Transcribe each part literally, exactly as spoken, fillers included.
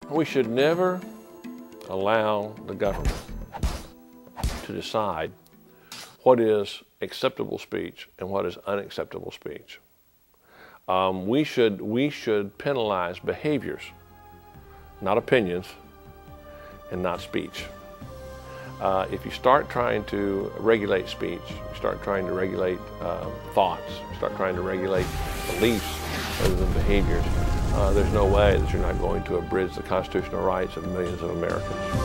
We should never allow the government to decide what is acceptable speech and what is unacceptable speech. Um, we should, we should penalize behaviors, not opinions, and not speech. Uh, if you start trying to regulate speech, you start trying to regulate uh, thoughts, you start trying to regulate beliefs rather than behaviors, uh, there's no way that you're not going to abridge the constitutional rights of millions of Americans.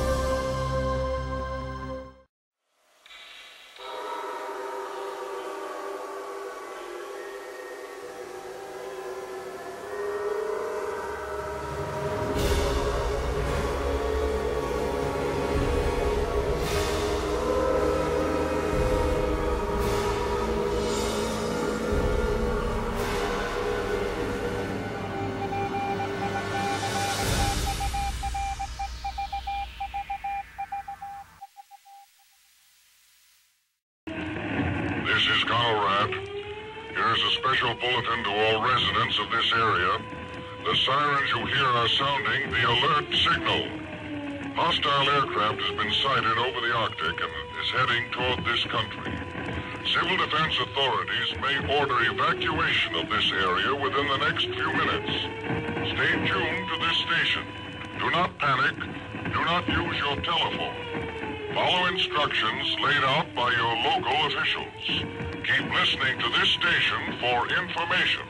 This is Conrad. Here is a special bulletin to all residents of this area. The sirens you hear are sounding the alert signal. Hostile aircraft has been sighted over the Arctic and is heading toward this country. Civil defense authorities may order evacuation of this area within the next few minutes. Stay tuned to this station. Do not panic. Do not use your telephone. Follow instructions laid out by your local officials. Keep listening to this station for information.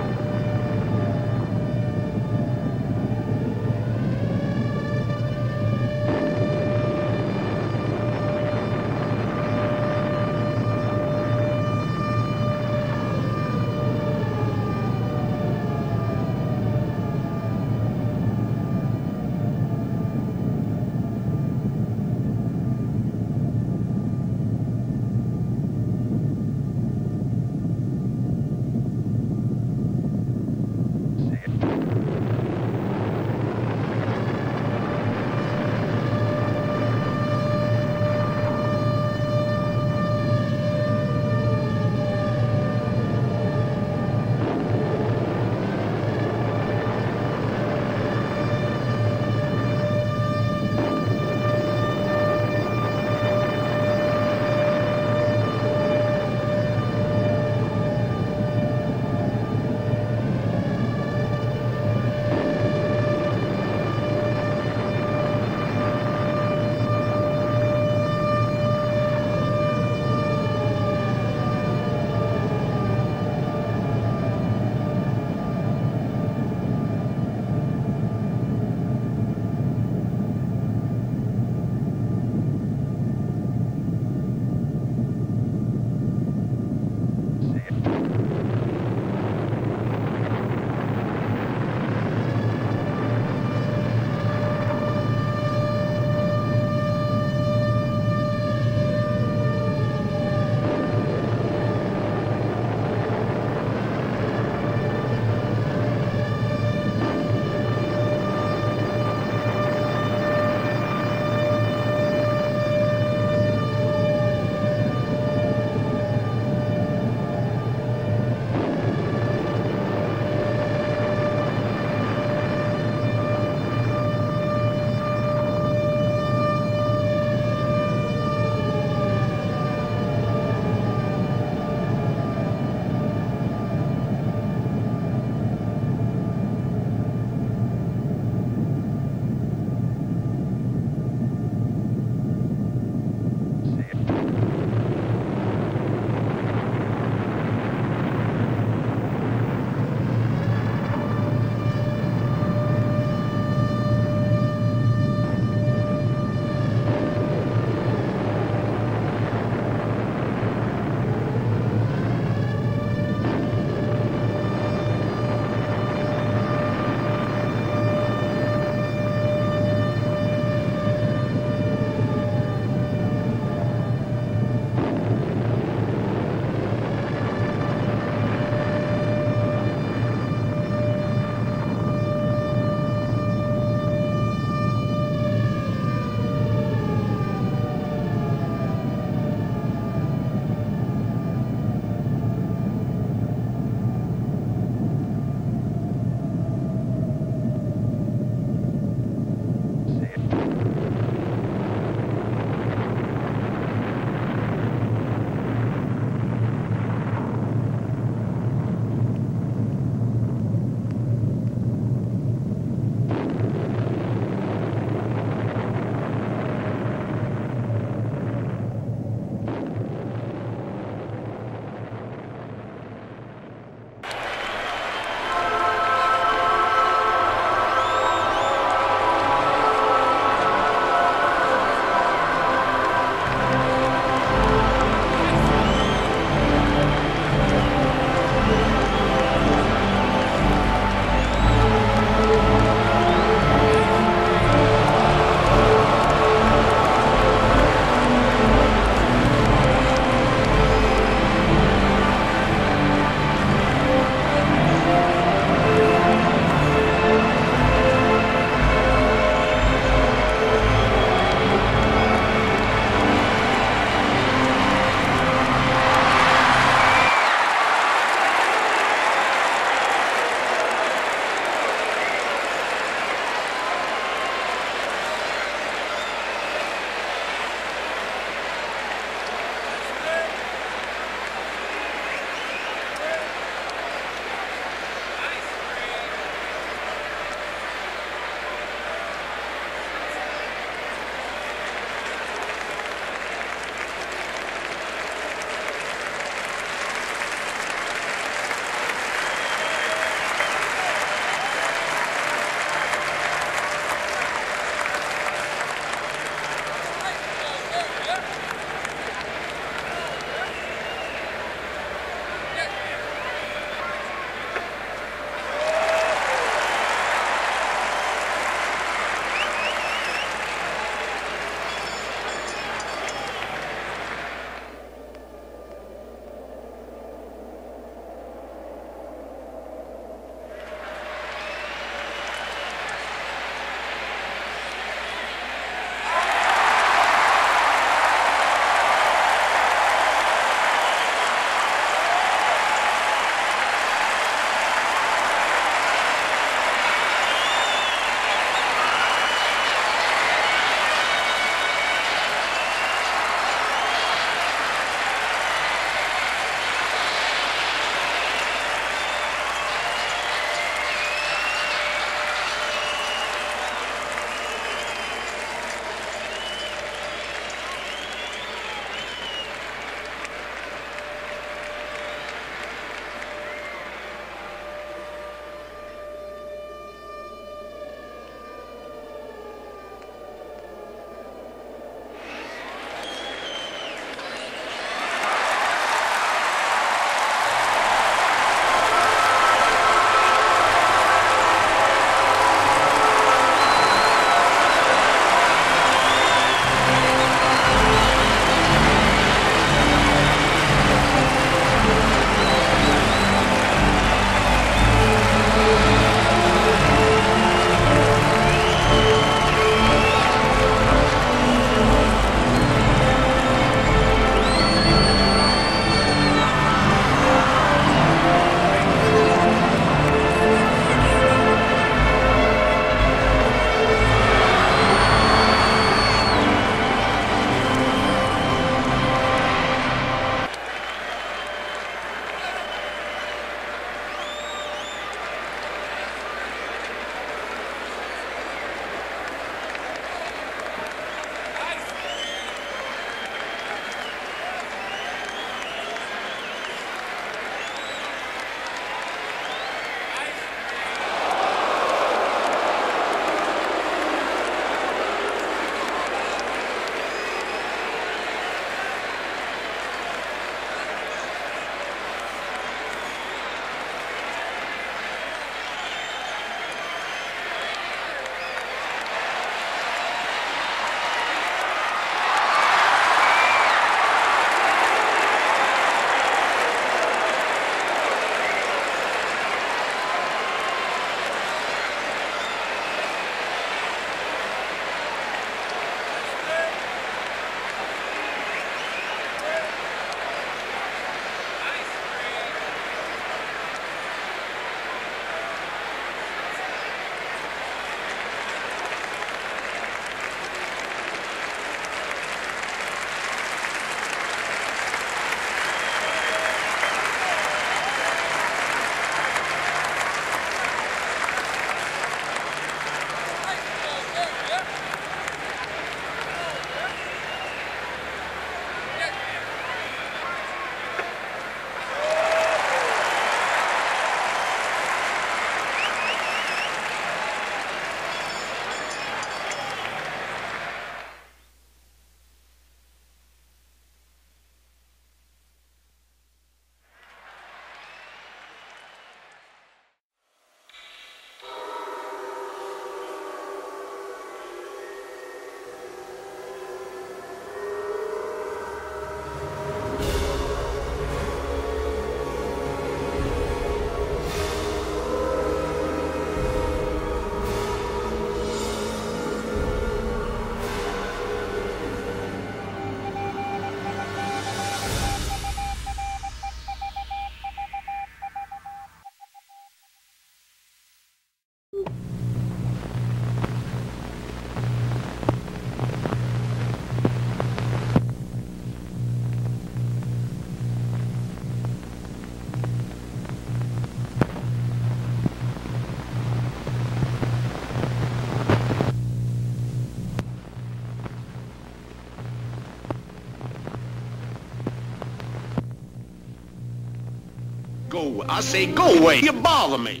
Go away. I say go away. You bother me.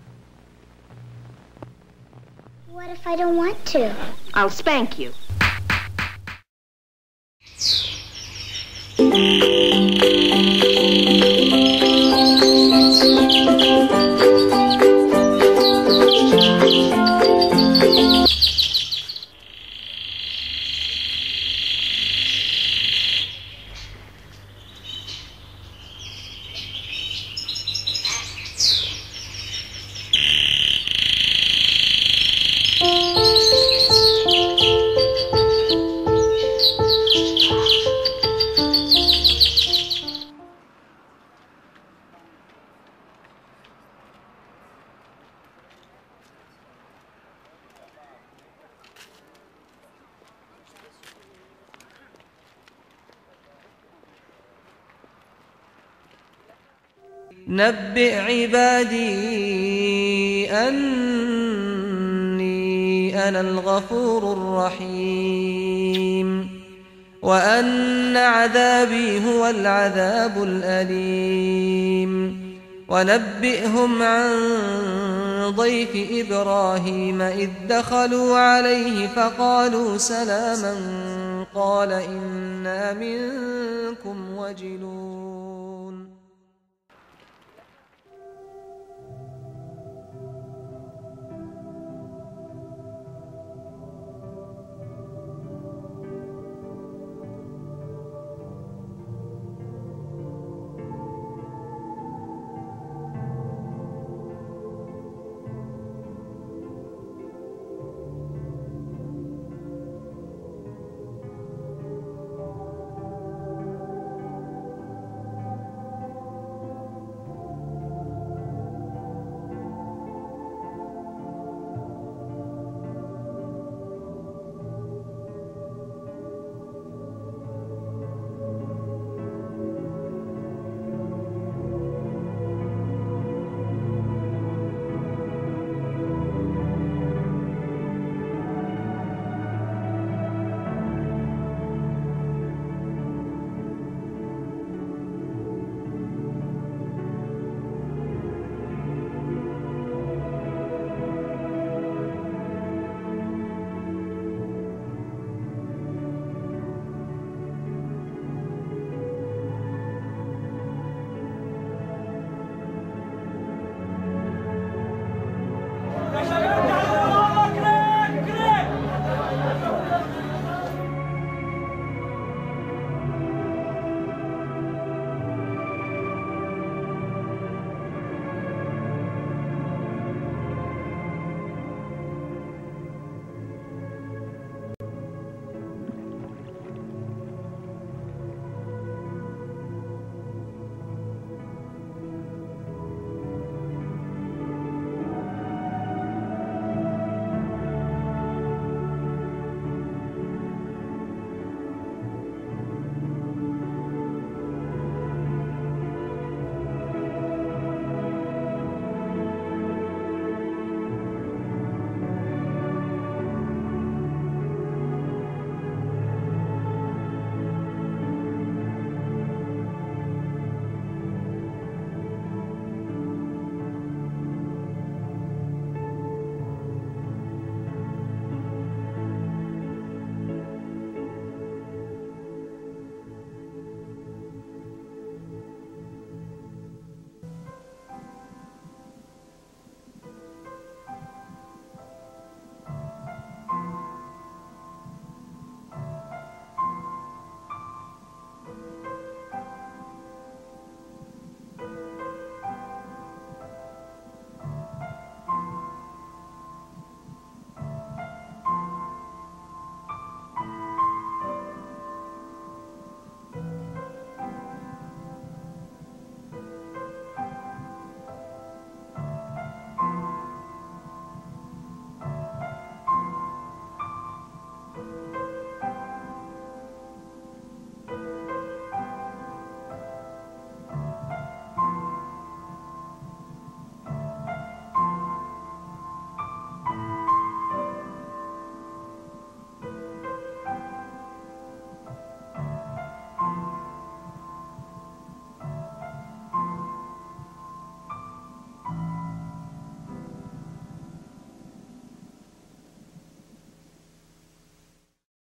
What if I don't want to? I'll spank you. نبئ عبادي أني أنا الغفور الرحيم وأن عذابي هو العذاب الأليم ونبئهم عن ضيف إبراهيم إذ دخلوا عليه فقالوا سلاما قال إنا منكم وجلون